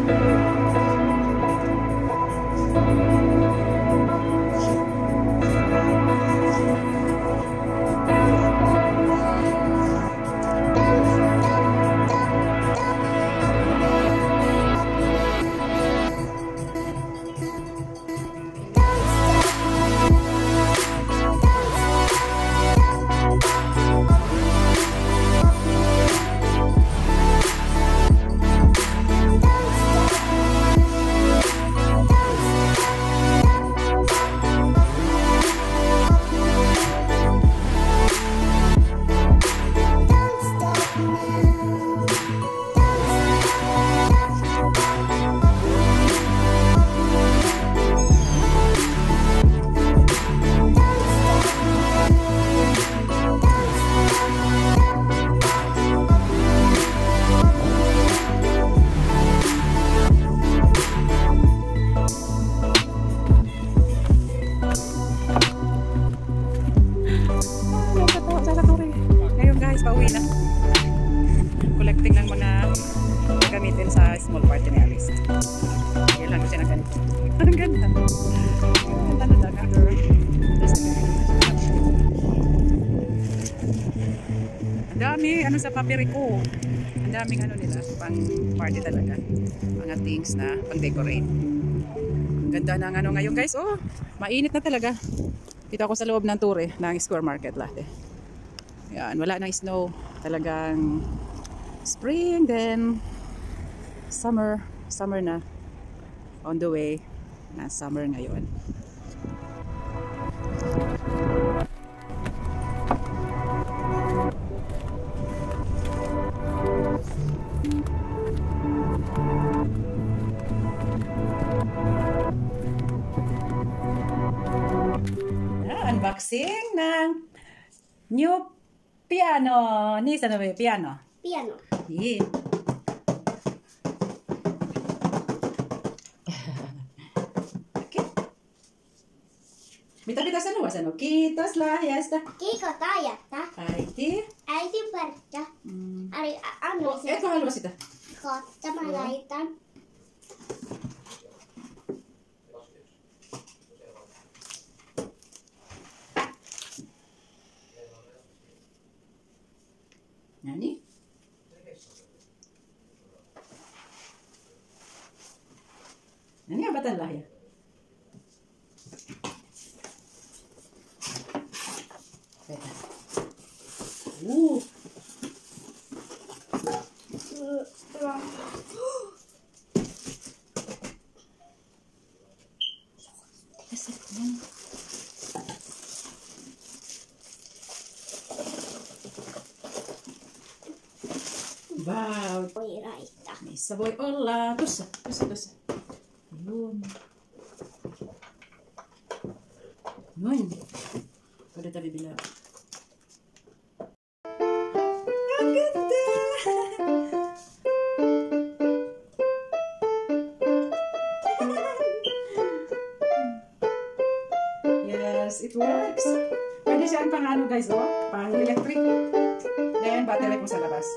Collecting ng mga gagamitin sa small party ni Alice. Yan lang kasi na ganito. Ang ganda. Ang ganda na daga. Ang dami, ano sa papiriko. Ang daming ano nila, pang party talaga. Mga things na pang decorate. Ang ganda ng ano ngayon guys. Oh, mainit na talaga. Dito ako sa loob ng tour ng Square Market lahat. Yan, wala nang snow. Talagang spring, then summer na on the way na summer ngayon. Unboxing ng new piano. Ni sana ba yung piano? Piano. Yeah. Okay. Mitä sanoa sano? Kiitos lahjasta. Kiitos lahjasta. Äiti. Äitin parta. Ari, anna se. Etkö halua sitä? Kohta mä laitan. Nani? Nani ang batang lahya? Wow! May saboy olla. Tuossa. Yun. Noin. Kada tabi bila. Ang ganda! Yes, it works. Pwede siyang pang ano guys, oh? Pang electric. Then, battery po sa labas.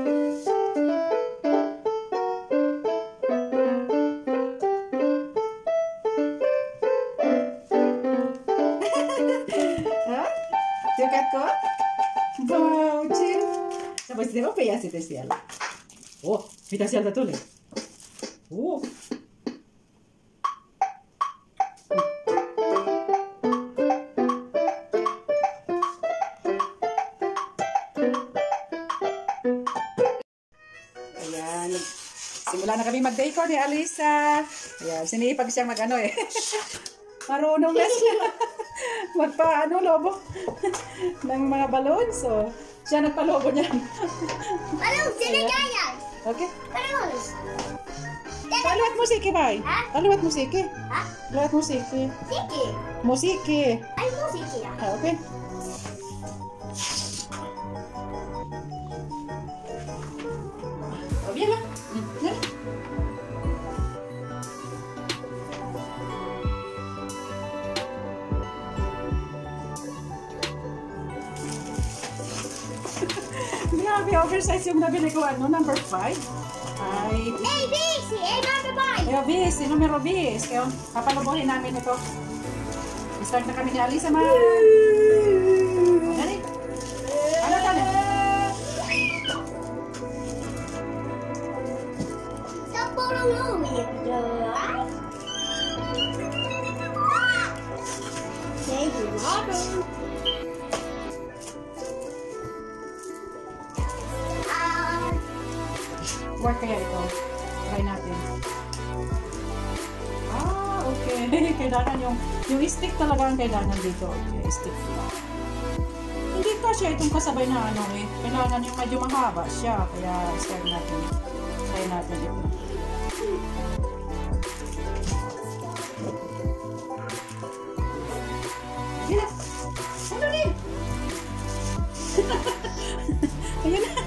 Sukat ko? Wow, chill. Tapos di ba pa yan si Tesial? Oh, may Tesial na tuloy. Oh. Ayan. Simula na kami mag-decor ni Alisa. Ayan, sinipag siyang mag-ano eh. Marunong na siya. Magpa-ano, lobo ng mga balon. So, siya nagpalobo niyan. Balon, sinigayan. Okay. Balon. Paluat musiki, bay. Ha? Paluat musiki. Ha? Paluat musiki. Siki. Musiki. Ay, musiki ya. Okay. Oh, bien lah. Yan. Grabe, oversize yung nabili ko, ano, number 5. Ay, A, B, C, A, Ayo, bis. Yung numero bis. Kaya papalubuhin namin ito. Start na kami ni Alisa, man. Dali. Ano, dali? Sa purong lumit. Say hello. Work kaya ito? Try natin. Ah, okay. Kailangan yung stick talaga ang kailangan dito. Okay, stick. Hindi ka siya itong kasabay na ano eh. Kailangan yung medyo mahaba siya. Kaya start natin. Try natin ito. Yes! Ano rin? Ayun na.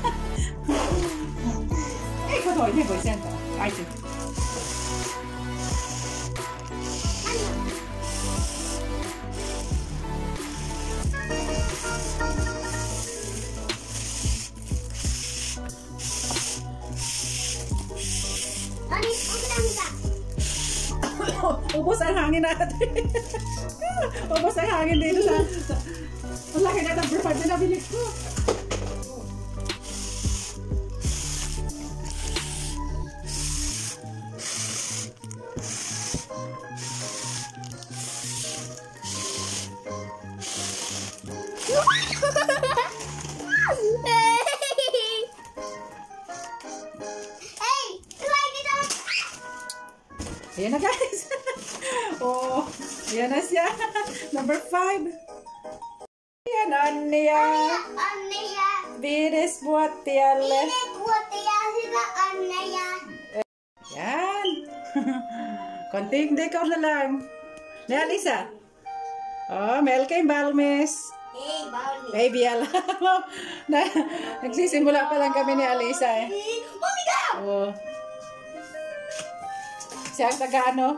Hindi ko senta. Ay, ito. Ubos ang hangin natin. Ubos ang hangin dito sa ang laki na number 5 na nabili ko. Ayan na guys. Oh, ayan na siya. Number 5. Ayan, Anya. Anya. Bilis buat tiale. Bilis buat tiale na Anya. Ayan. Konting decor na lang. Ni Alisa. Oh, Melkay Balmes. Hey, Balmes. Hey, Biala. Nagsisimula pa lang kami ni Alisa eh. Mami ka! Oh. Siya ang taga-ano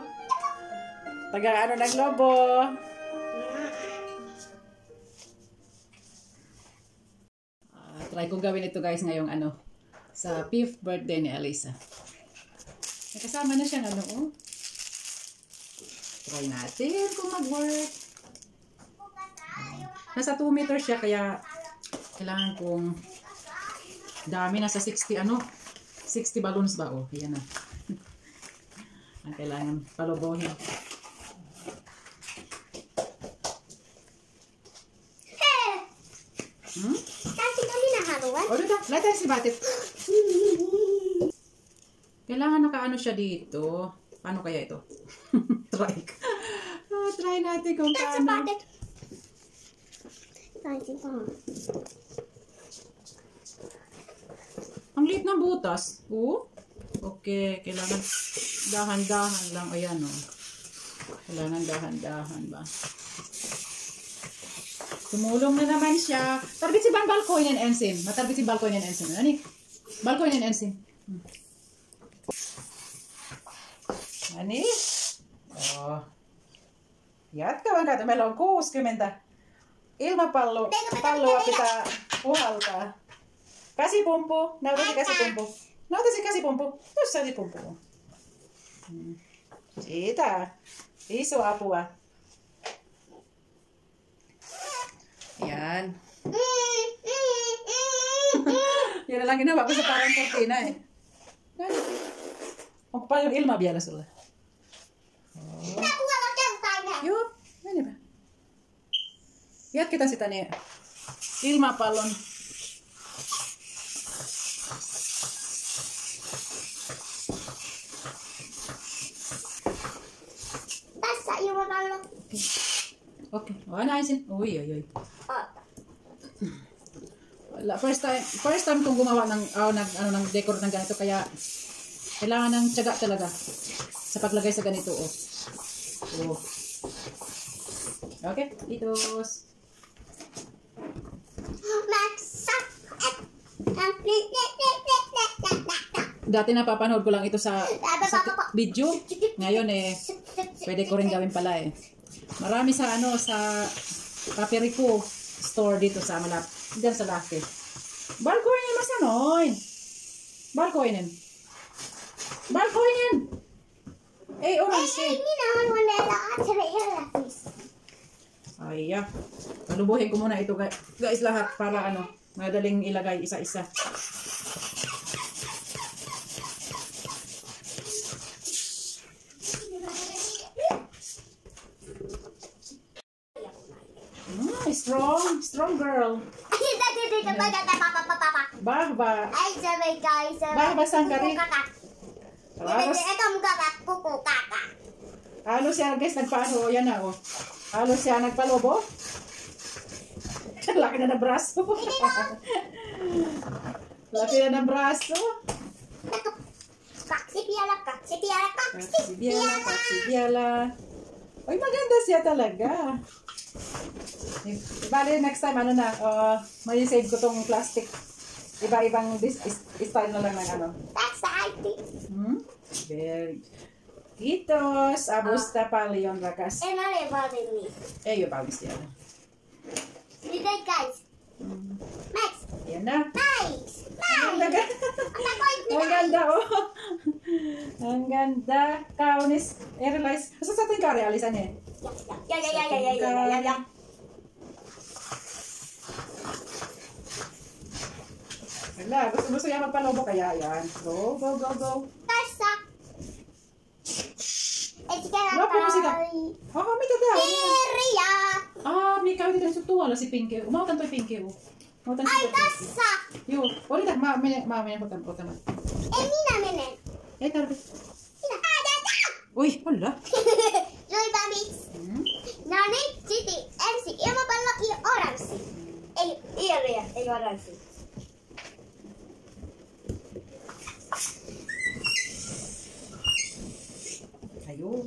ng lobo. Try kong gawin ito guys ngayong sa 5th birthday ni Alisa. Nakasama na siya Try natin kung mag-work. Nasa 2 meters siya kaya kailangan kong dami, nasa 60 60 balloons ba? Oh, yan na. Ang kailangan palubuhin. Kasi kami naharuan. O, dito. Lahat si Batit. Kailangan nakaano siya dito. Paano kaya ito? Try. Try natin kung paano. Ang liit ng butas. Okay, kailangan dahan-dahan lang. Ayan kailangan dahan-dahan ba. Tumulong na naman siya. Tarbit si Balkoy ng ensin. Matarbit si Balkoy ng ensin. Ani? Balkoy ng ensin. Ani? Oh. Yat ka bang kata melon kuus kementa. Ilma pallo apita puhal ka. Kasih pompo. Nauta si kasih pompo. Terus si pompo. Ita. Iso apo Yan. Yan na lang ginawa ko sa parang kortina eh. Magpapal yung ilma biya na sila. Yup. Ano ba? Yat kita si tani. Ilma palon. Tasa yung palon. Okay. Ano ayusin? Uy. Wala. First time kong gumawa ng ng decor ng ganito kaya kailangan ng tiyaga talaga sa paglagay sa ganito Okay, itos. Dati napapanood ko lang ito sa video. Ngayon pwede ko rin gawin pala Marami sa sa Paperico store dito sa diyan sa Lake. Balkoinin masanoin. Balkoinin. orange eh. Minä haluan näitä aattereelätis. Ay, palubuhin ko muna ito guys lahat para ano, madaling ilagay isa-isa. Strong girl. Bahba. Ay, sabi guys. Bahba sangkari. Halos. Ito mga kuko kaka. Halos siya guys nagpaano, yan na oh. Halos siya nagpalobo. Laki na ng braso. Laki na ng braso. Kaksibiala. Ay, maganda siya talaga. Bale, next time, ano na, may save ko tong plastic. Iba-ibang style na lang ng ano. That's the idea. Very Kitos, abusta pa Leon Rakas. No le va a venir. Yo pawis yan. Dito guys. Max. Yan na. Nice. Ang ganda. Ang ganda, oh. Ang ganda. Kaunis. I-realize. Asa sa ating kari, alisan eh. Ya. Wala, gusto niya magpalobo kaya yan. Go. Tasa. Wala po musika. May tada. Ria. May kawin dito sa tuwa si Pinky. Umawatan to Pinky. Ay, tasa. Yo, ulit na. Mamaya ko taman. Mina menen. Tarbi. Mina. Dada. Uy, wala. Joy Babix. Nani, City, MC. Iyo mapala iyo orange. Iya, orange. Ayun.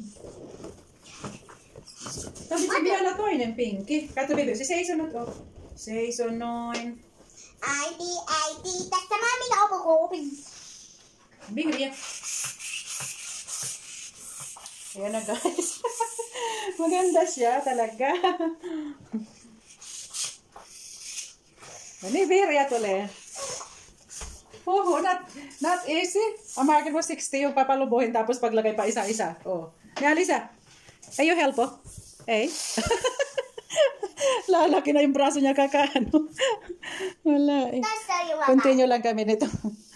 Tapi si Biala to yung Pinky. Kato bebe, si Season na to. Season 9. ID. Tasta mami na ako ko. Bing Ria. Ayan na guys. Maganda siya talaga. Ano Ria to le? Not easy. Ang market mo 60 yung papalubuhin tapos paglagay pa isa-isa. Oh. Alisa. Ay, you help oh. Eh? Lalaki na yung braso niya kakaano. Wala eh. Continue lang kami nito.